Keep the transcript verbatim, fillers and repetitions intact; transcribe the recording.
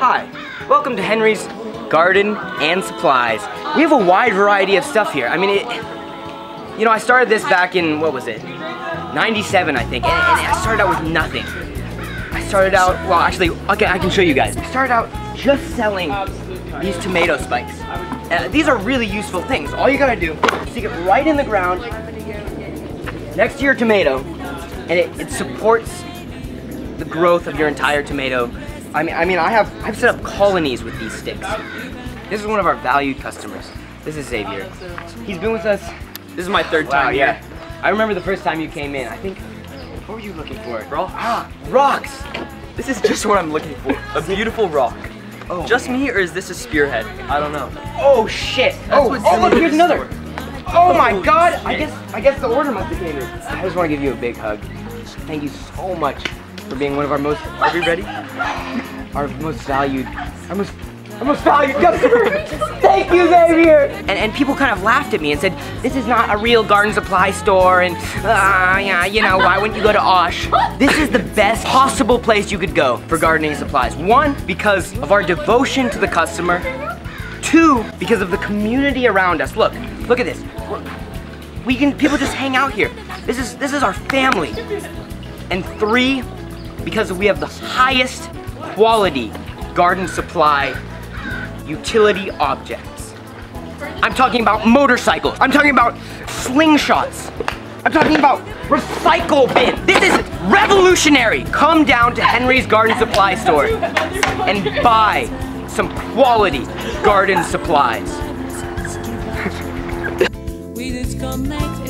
Hi, welcome to Henry's Garden and Supplies. We have a wide variety of stuff here. I mean, it, you know, I started this back in, what was it, ninety-seven, I think, and, and I started out with nothing. I started out, well, actually, okay, I can show you guys. I started out just selling these tomato spikes. Uh, these are really useful things. All you gotta do is stick it right in the ground next to your tomato, and it, it supports the growth of your entire tomato. I mean, I mean, I have I've set up colonies with these sticks. This is one of our valued customers. This is Xavier. He's been with us. This is my third Wow, time yeah. here. I remember the first time you came in. I think, what were you looking for? Rock? Ah, rocks. This is just what I'm looking for. A beautiful rock. Oh. Just me, or is this a spearhead? I don't know. Oh shit. That's Oh, what's oh in look, the here's another. Oh my Holy God. shit. I guess I guess the order must have came in. I just want to give you a big hug. Thank you so much for being one of our most. Are we ready? Our most valued, our most, our most valued customer. Thank you, Xavier. And and people kind of laughed at me and said, "This is not a real garden supply store," and uh, yeah, you know, why wouldn't you go to Osh? This is the best possible place you could go for gardening supplies. One, because of our devotion to the customer. Two, because of the community around us. Look, look at this. We're, we can people just hang out here. This is this is our family. And three, because we have the highest quality garden supply utility objects. I'm talking about motorcycles. I'm talking about slingshots. I'm talking about recycle bin. This is revolutionary. Come down to Henry's Garden Supply Store and buy some quality garden supplies. We disconnect